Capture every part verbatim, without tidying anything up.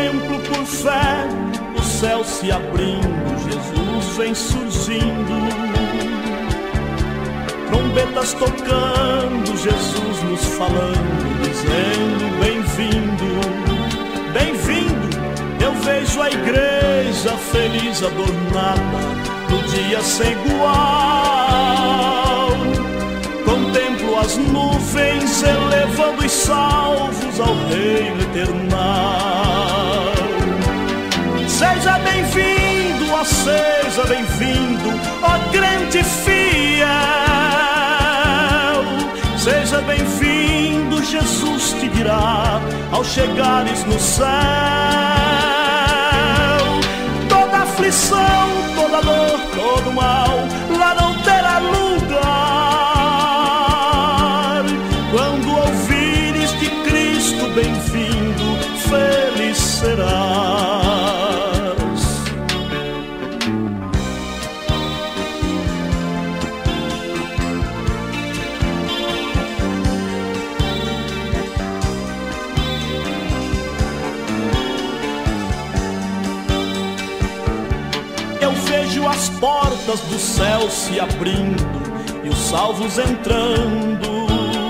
contemplo por fé o céu se abrindo, Jesus vem surgindo. Trombetas tocando, Jesus nos falando, dizendo bem-vindo, bem-vindo. Eu vejo a igreja feliz, adornada, no dia sem igual. Contemplo as nuvens elevando os salvos ao reino eternal. Seja bem-vindo, ó, seja bem-vindo, ó crente fiel. Seja bem-vindo, Jesus te dirá ao chegares no céu. Toda aflição, toda dor, todo mal, lá não terá lugar. Quando ouvires de Cristo bem-vindo, feliz serás. As portas do céu se abrindo e os salvos entrando.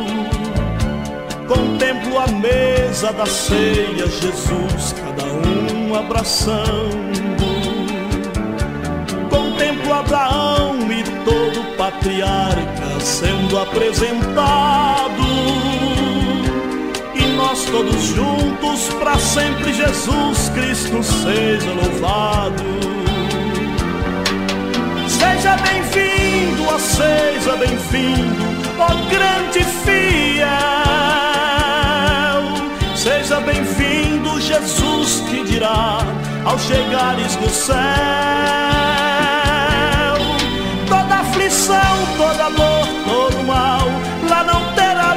Contemplo a mesa da ceia, Jesus, cada um abraçando. Contemplo Abraão e todo patriarca sendo apresentado. E nós todos juntos, para sempre Jesus Cristo seja louvado. Seja bem-vindo, ó, seja bem-vindo, ó grande fiel. Seja bem-vindo, Jesus te dirá ao chegares no céu. Toda aflição, toda dor, todo mal, lá não terá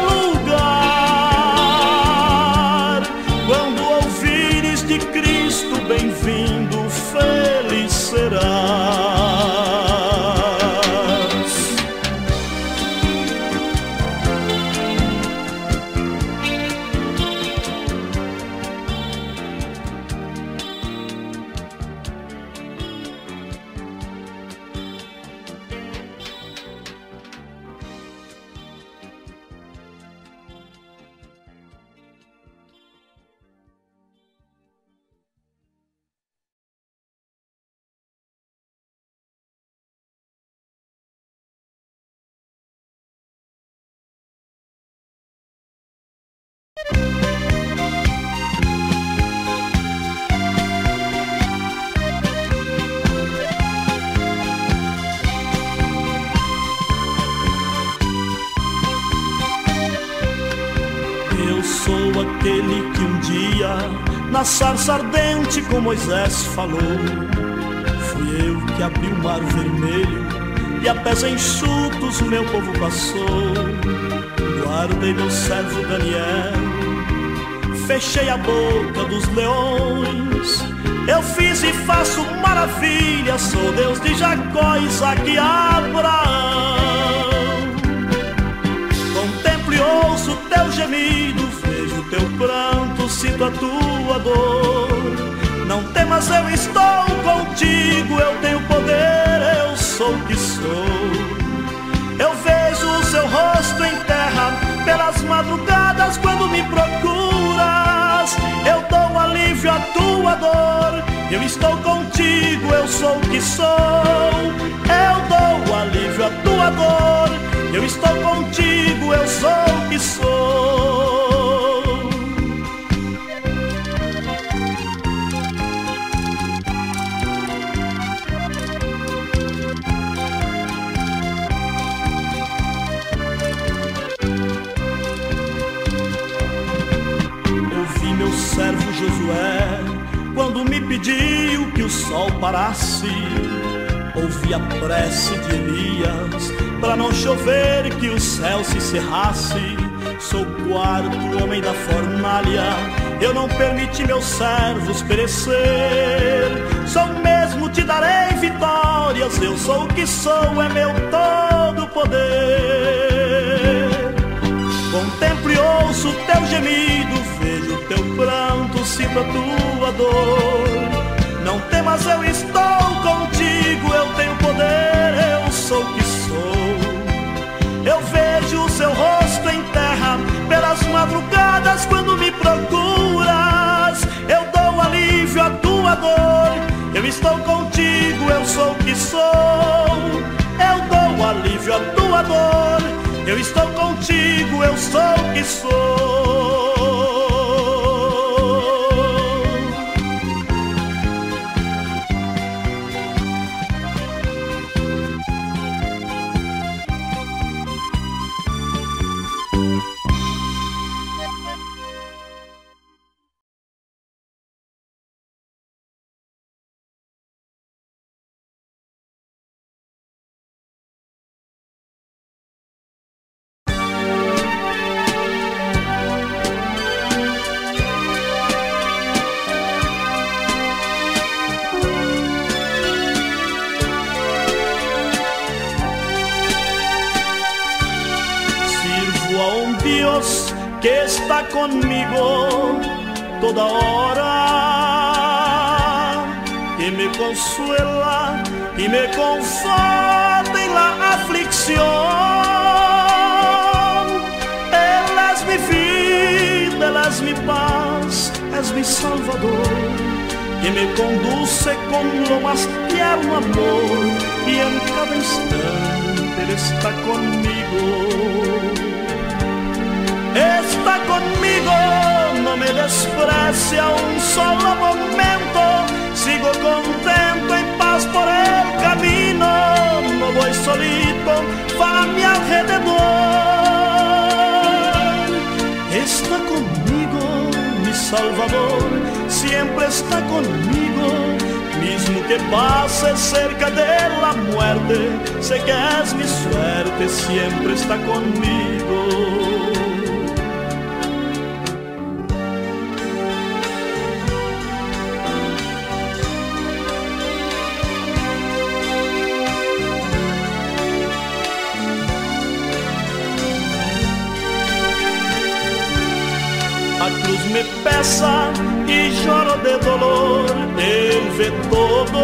lugar. Quando ouvires de Cristo bem-vindo, feliz serás. Eu sou aquele que um dia na sarça ardente com Moisés falou. Fui eu que abri o mar vermelho e a pés enxutos meu povo passou. Guardei meu servo Daniel, fechei a boca dos leões. Eu fiz e faço maravilhas, sou Deus de Jacó, Isaque e Abraão. Contemplo e ouço teu gemido, vejo teu pranto, sinto a tua dor. Não temas, eu estou contigo, eu tenho poder, eu sou o que sou. Eu vejo o seu rosto em terra pelas madrugadas quando me procuras. Eu dou alívio à tua dor, eu estou contigo, eu sou o que sou. Eu dou alívio à tua dor, eu estou contigo, eu sou o que sou. Servo Josué, quando me pediu que o sol parasse, ouvi a prece de Elias, para não chover que o céu se cerrasse. Sou o quarto homem da fornalha, eu não permiti meus servos perecer. Sou mesmo, te darei vitórias, eu sou o que sou, é meu todo poder. Contemplo e ouço teu gemido, vejo teu pranto, sinto a tua Salvador. Não temas, eu estou contigo, eu tenho poder, eu sou o que sou. Eu vejo o seu rosto em terra pelas madrugadas quando me procuras. Eu dou alívio à tua dor, eu estou contigo, eu sou o que sou. Eu dou alívio à tua dor, eu estou contigo, eu sou o que sou. Que está comigo toda hora, que me consuela y me conforta en la aflicción. Él es mi vida, Él es mi paz, es mi Salvador, que me conduce con lo más tierno amor, y en cada instante Él está conmigo. Está conmigo, no me desprecia un solo momento. Sigo contento, en paz por el camino. No voy solito, va a mi alrededor. Está conmigo, mi Salvador, siempre está conmigo. Mismo que pase cerca de la muerte, sé que es mi suerte, siempre está conmigo. Me pesa y lloro de dolor, Él ve todo.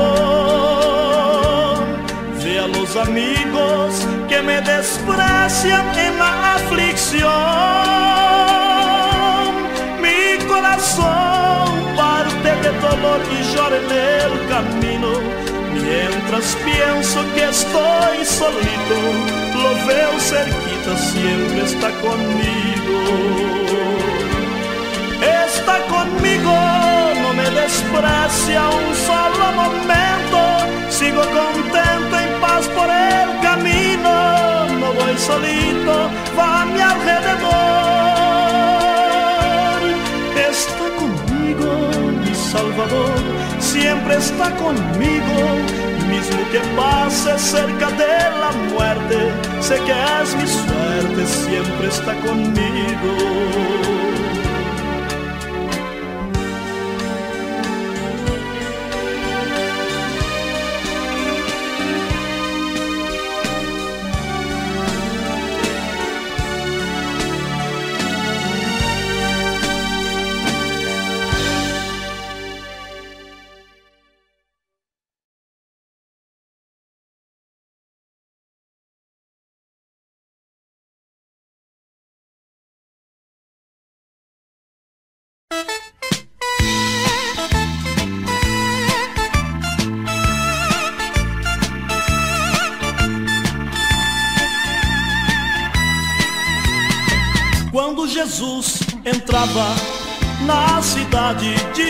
Ve a los amigos que me desprecian en la aflicción. Mi corazón parte de dolor y llora en el camino. Mientras pienso que estoy solito, lo veo cerquita, siempre está conmigo. Está conmigo, no me desprecia un solo momento. Sigo contento, en paz por el camino. No voy solito, va a mi alrededor. Está conmigo, mi Salvador, siempre está conmigo. Mismo que pase cerca de la muerte, sé que es mi suerte, siempre está conmigo. Quando Jesus entrava na cidade de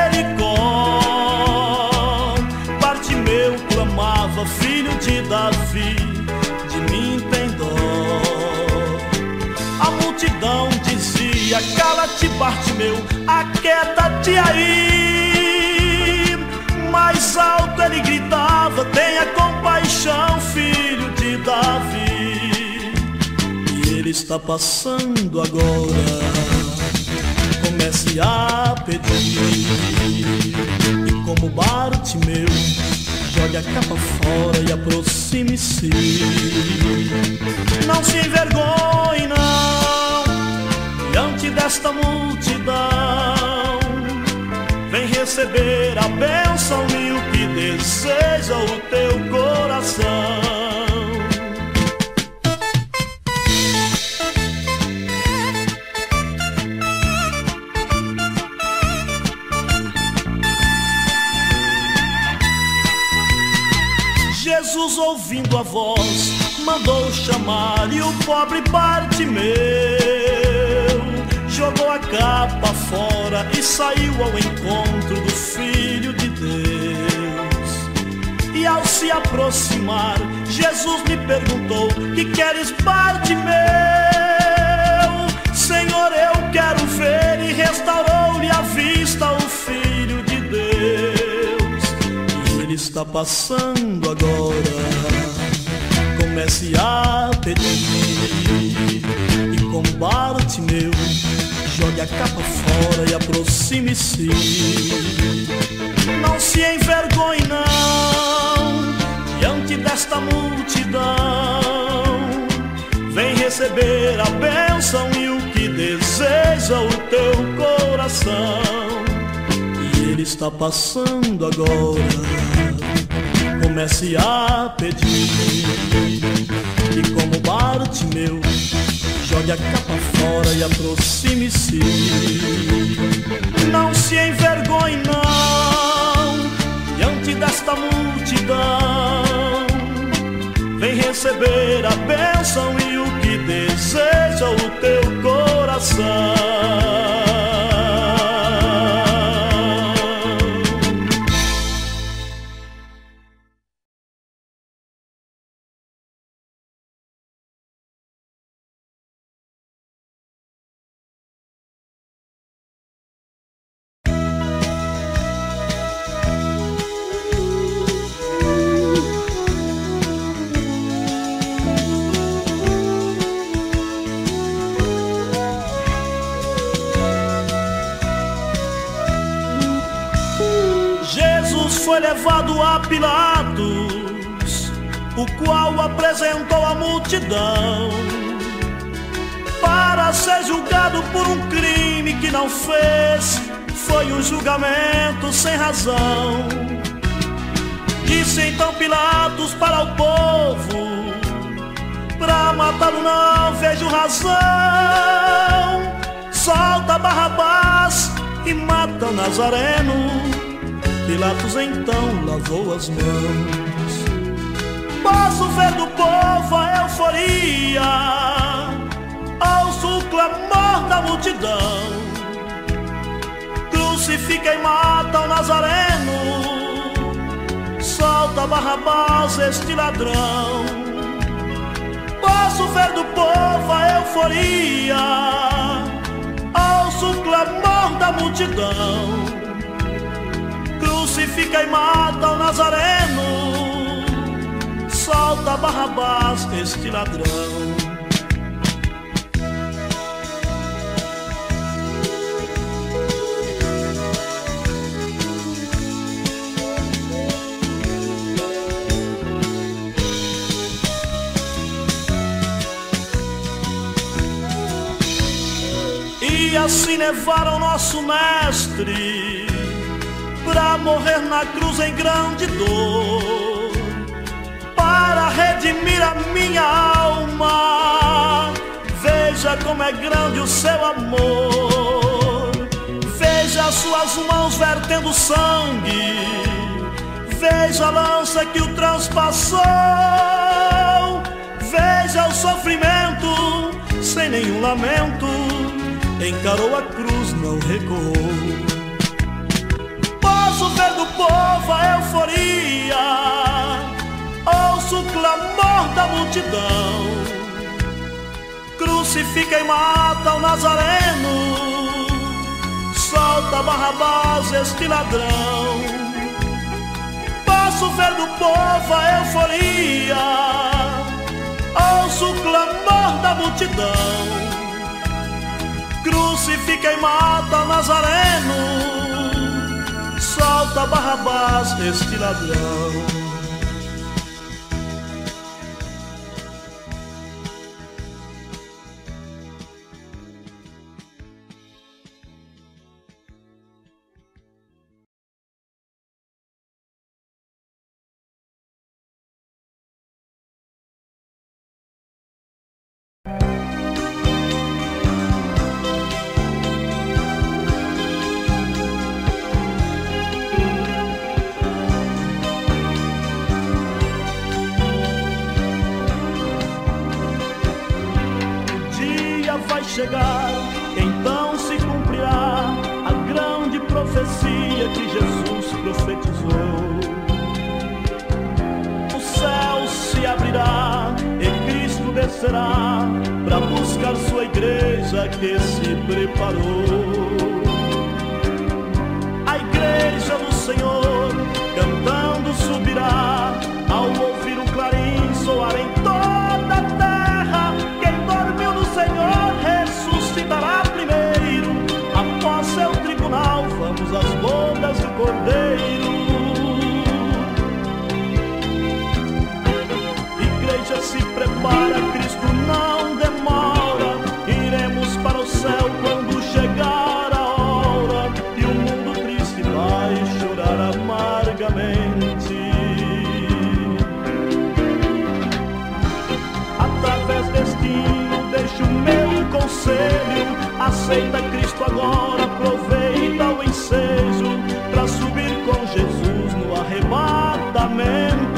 Jericó, Bartimeu clamava: filho de Davi, de mim tem dó. A multidão dizia: cala-te, Bartimeu, aquieta-te aí. Mais alto ele gritava: tenha compaixão, filho de Davi. Ele está passando agora, comece a pedir. E como Bartimeu, jogue a capa fora e aproxime-se. Não se envergonhe não, diante desta multidão. Vem receber receber a bênção e o que deseja o teu coração. Jesus, ouvindo a voz, mandou chamar, e o pobre Bartimeu jogou a capa fora e saiu ao encontro do Filho de Deus. E ao se aproximar, Jesus lhe perguntou: que queres, Bartimeu? Senhor, eu quero ver. E restaurou-lhe a vista o Filho de Deus. E ele está passando agora, comece a pedir. E com Bartimeu, jogue a capa fora e aproxime-se. Não se envergonhe não, diante desta multidão. Vem receber a bênção e o que deseja o teu coração. E ele está passando agora, comece a pedir. E como Bartimeu, jogue a capa fora e aproxime-se. Não se envergonhe não, diante desta multidão. Vem receber a bênção e o que deseja o teu coração. Foi levado a Pilatos, o qual apresentou a multidão para ser julgado por um crime que não fez. Foi um julgamento sem razão. Disse então Pilatos para o povo: pra matá-lo não vejo razão. Solta Barrabás e mata Nazareno. Pilatos então lavou as mãos. Posso ver do povo a euforia, ouço o clamor da multidão. Crucifica e mata o Nazareno. Solta Barrabás, este ladrão. Posso ver do povo a euforia, ouço o clamor da multidão. Crucifica e mata o Nazareno. Solta Barrabás, este ladrão. E assim levaram nosso mestre pra morrer na cruz em grande dor, para redimir a minha alma. Veja como é grande o seu amor. Veja as suas mãos vertendo sangue. Veja a lança que o transpassou. Veja o sofrimento sem nenhum lamento. Encarou a cruz, não recuou. Posso ver do povo a euforia, ouço o clamor da multidão. Crucifica e mata o Nazareno. Solta Barrabás, este ladrão. Posso ver do povo a euforia, ouço o clamor da multidão. Crucifica e mata o Nazareno. Solta Barrabás, este ladrão. chegar, então se cumprirá a grande profecia que Jesus profetizou. O céu se abrirá e Cristo descerá para buscar sua igreja que se preparou. A igreja do Senhor cantando subirá ao ouvir o clarim soar em toda a terra. Quem dormiu no Senhor ressuscitará primeiro. Após seu tribunal vamos às bodas do Cordeiro. Igreja se prepara, Cristo não demora. Iremos para o céu quando chegar a hora, e o mundo triste vai chorar amargamente. Através deste hino deixo o meu conselho: aceita Cristo agora, aproveita o ensejo para subir com Jesus no arrebatamento.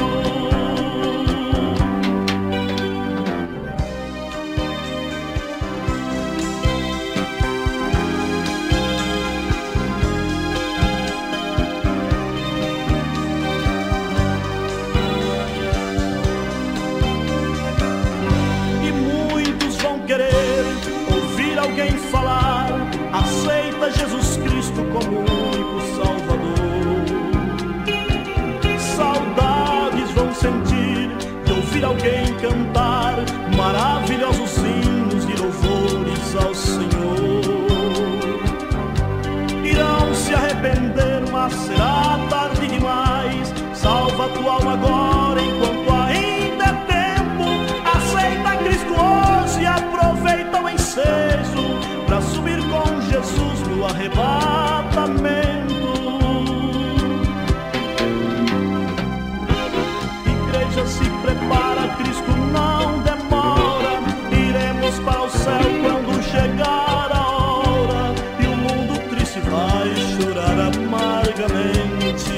Alguém falar, aceita Jesus Cristo como único Salvador. Saudades vão sentir de ouvir alguém cantar maravilhosos hinos de louvores ao Senhor. Irão se arrepender, mas será tarde demais. Salva tua alma agora enquanto ainda é tempo. Aceita Cristo hoje e aproveita o ensejo para subir com Jesus no arrebatamento. Igreja se prepara, Cristo não demora. Iremos para o céu quando chegar a hora, e o mundo triste vai chorar amargamente.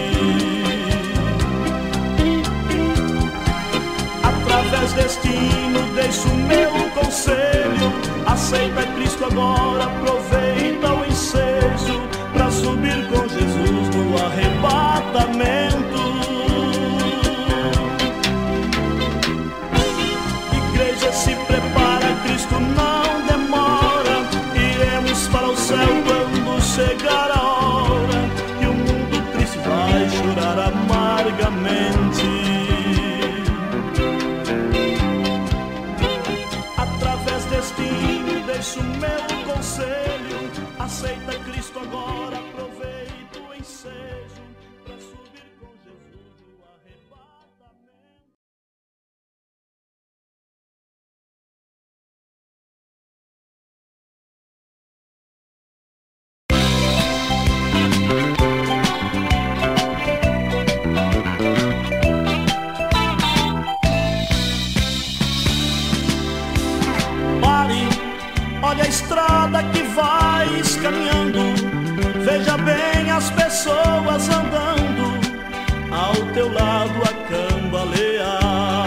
Através deste hino deixo o meu conselho: aceita Cristo agora, aproveita o ensejo para subir com Jesus no arrebatamento. Igreja se prepara, Cristo não demora. Iremos para o céu quando chegar a hora, e o mundo triste vai chorar amargamente. Deixa o meu conselho: aceita Cristo agora, aproveita o ensejo para subir com Jesus no arrebatamento. Olha a estrada que vais caminhando, veja bem as pessoas andando ao teu lado a cambalear.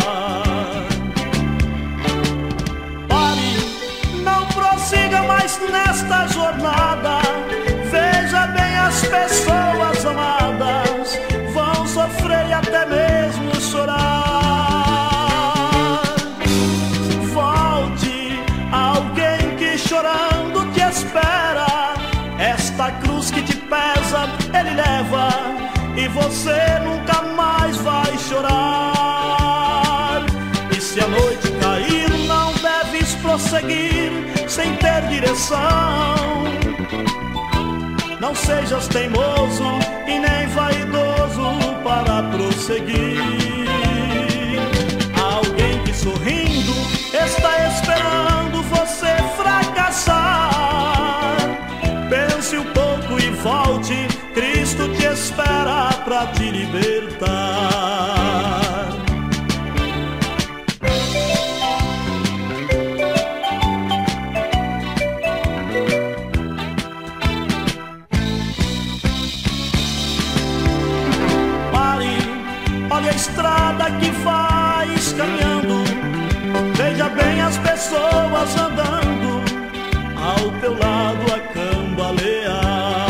Pare, não prossiga mais nesta jornada, veja bem as pessoas amadas vão sofrer e até mesmo chorar. Chorando te espera, esta cruz que te pesa ele leva, e você nunca mais vai chorar. E se a noite cair não deves prosseguir sem ter direção. Não sejas teimoso e nem vaidoso para prosseguir. Alguém que sorrindo está esperando você fracassar. Pense um pouco e volte, Cristo te espera para te libertar. Pare, olha a estrada que vais caminhando, veja bem as pessoas andando ao teu lado a cambalear.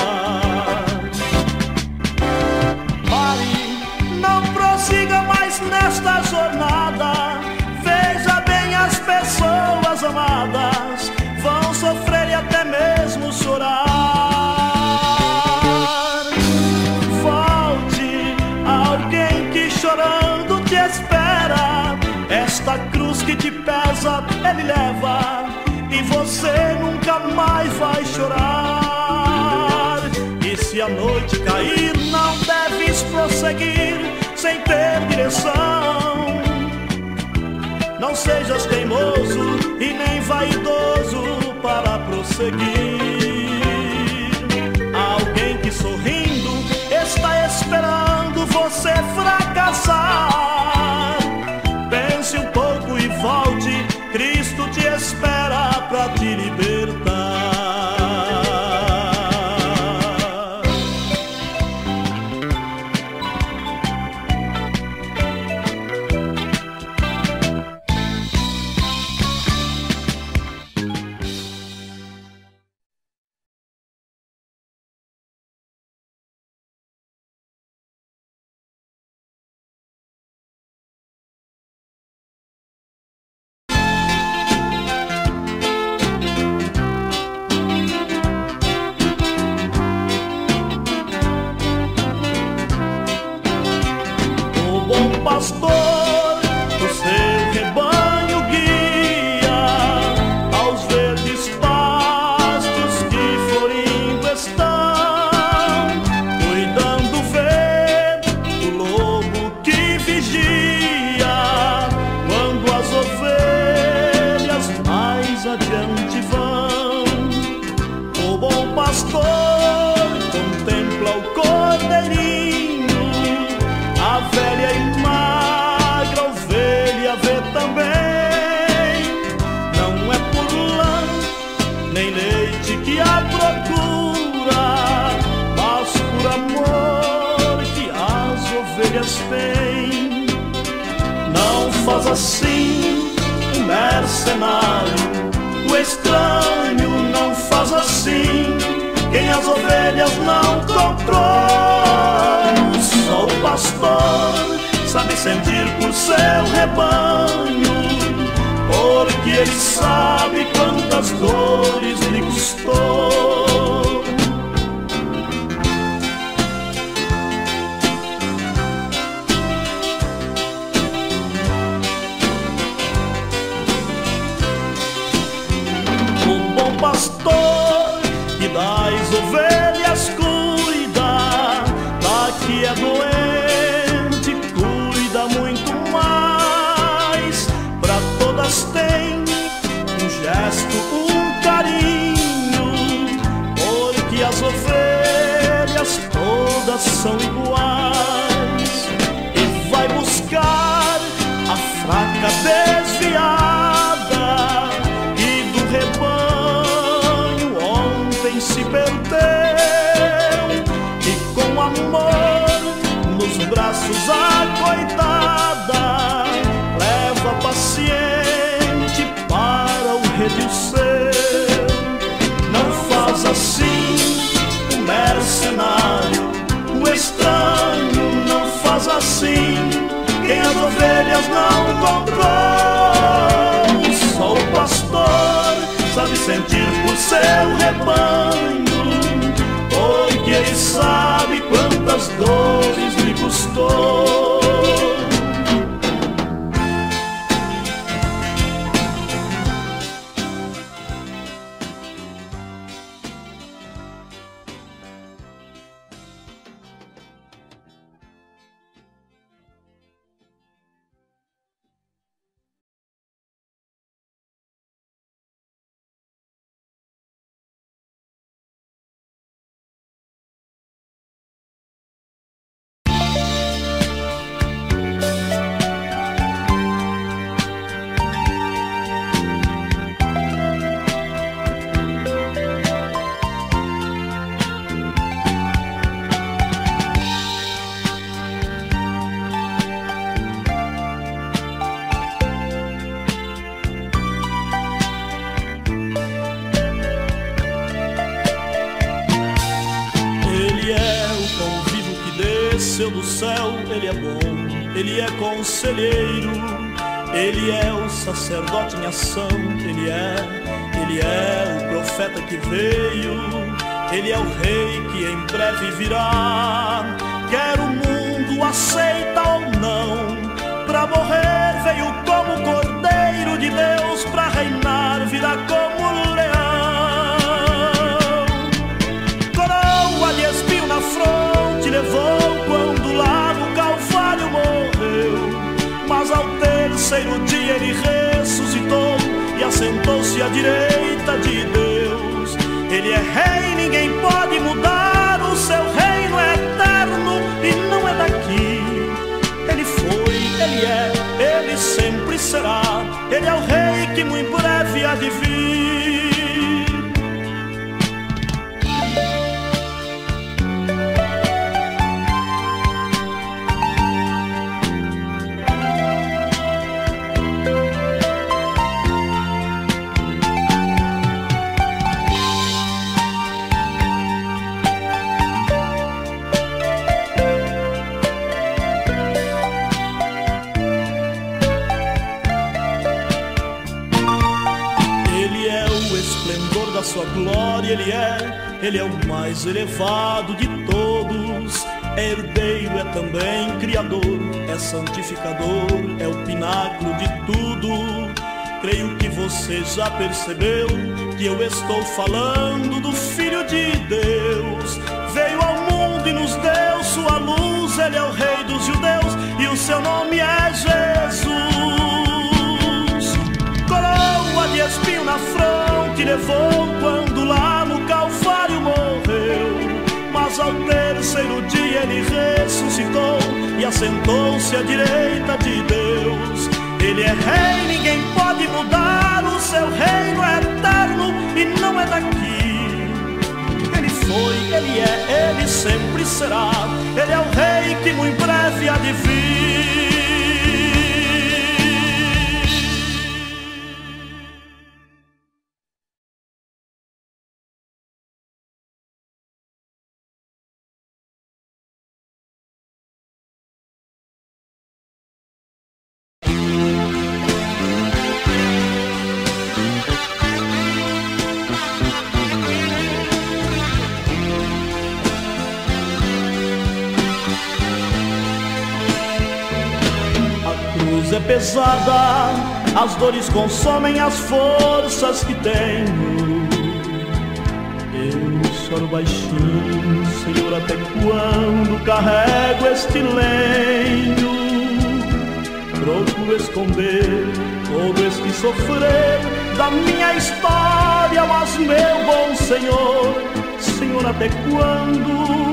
Pare, não prossiga mais nesta jornada. Veja bem, as pessoas amadas vão sofrer e até mesmo chorar. Volte, alguém que chorando te espera. Esta cruz que te pesa, ele leva, e você nunca mais vai chorar. E se a noite cair, não deves prosseguir sem ter direção. Não sejas teimoso e nem vaidoso para prosseguir. Alguém que sorrindo está esperando você fracassar. Pense um pouco e volte, Cristo te espera para te libertar. Pastor, o seu rebanho guia aos verdes pastos que florindo estão, cuidando ver o lobo que vigia quando as ovelhas mais adiante vão. O bom pastor contempla o cordeirinho, a velha e magra ovelha vê também. Não é por lã nem leite que a procura, mas por amor que as ovelhas têm. Não faz assim o mercenário, o estranho não faz assim quem as ovelhas não comprou. Só o pastor sabe sentir por seu rebanho, porque ele sabe quantas dores lhe custou. O bom pastor que das ovelhas cuida, da que é doente cuida muito mais. Pra todas tem um gesto, um carinho, porque as ovelhas todas são iguais. E vai buscar a fraca desviada que do rebanho ontem se perdeu, e com amor nos braços a coitada leva paciente para o redil seu. Não faz assim o mercenário, o estranho não faz assim quem as ovelhas não comprou. Só o pastor sabe sentir por seu rebanho, porque ele sabe quantas dores lhe custou. desceu do céu, Ele é bom, Ele é conselheiro, Ele é o sacerdote em ação, Ele é, Ele é o profeta que veio, Ele é o rei que em breve virá. Quer o mundo aceita ou não, pra morrer veio como Cordeiro de Deus, pra reinar virá como leão. Coroa de espinho na fronte levou quando lá no Calvário morreu, mas ao terceiro dia ele ressuscitou e assentou-se à direita de Deus. Ele é rei, ninguém pode mudar, o seu reino é eterno e não é daqui. Ele foi, ele é, ele sempre será, ele é o rei que muito breve há de vir. Da sua glória ele é, ele é o mais elevado de todos, é herdeiro, é também criador, é santificador, é o pináculo de tudo. Creio que você já percebeu que eu estou falando do Filho de Deus. Veio ao mundo e nos deu sua luz, ele é o rei dos judeus e o seu nome é Jesus. Coroa de espinho na fronte levou quando lá no Calvário morreu, mas ao terceiro dia ele ressuscitou e assentou-se à direita de Deus. Ele é rei, ninguém pode mudar, o seu reino é eterno e não é daqui. Ele foi, ele é, ele sempre será, ele é o rei que muito breve há de vir. É pesada, as dores consomem as forças que tenho. Eu choro baixinho, Senhor, até quando carrego este lenho? Procuro esconder todo este sofrer da minha história, mas meu bom Senhor, Senhor, até quando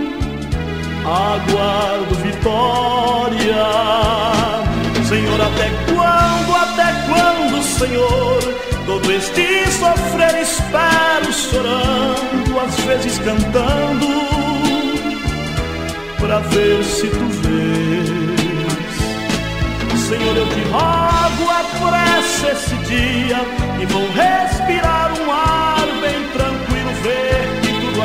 aguardo vitória? Senhor, até quando, até quando, Senhor, todo este sofrer espero chorando, às vezes cantando, pra ver se tu vês. Senhor, eu te rogo, apressa esse dia e vou respirar um ar bem tranquilo, ver que tudo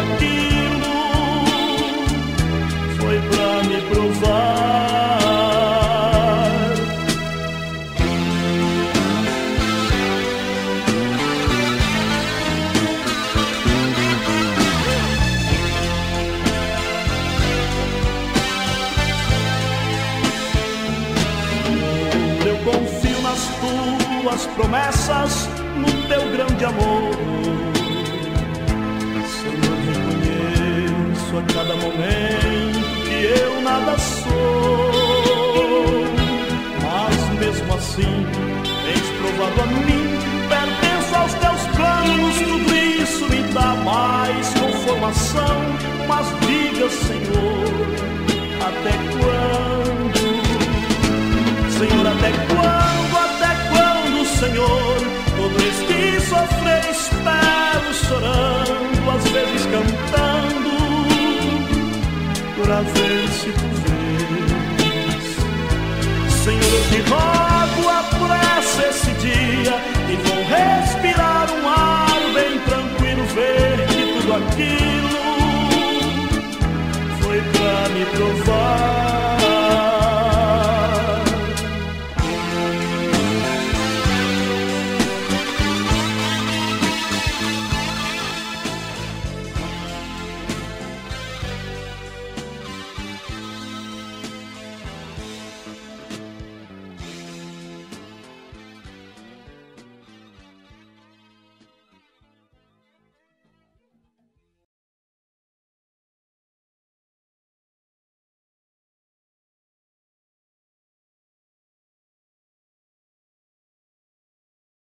aquilo foi pra me provar. Confio nas tuas promessas, no teu grande amor. Senhor, reconheço a cada momento que eu nada sou, mas mesmo assim tens provado a mim, pertenço aos teus planos, tudo isso me dá mais conformação. Mas diga, Senhor, até quando? Senhor, até quando, até quando, Senhor, todo este sofrer espero chorando, às vezes cantando, pra ver se tu vês. Senhor, eu te rogo, apressa esse dia e vou respirar um ar bem tranquilo, ver que tudo aquilo foi pra me provar.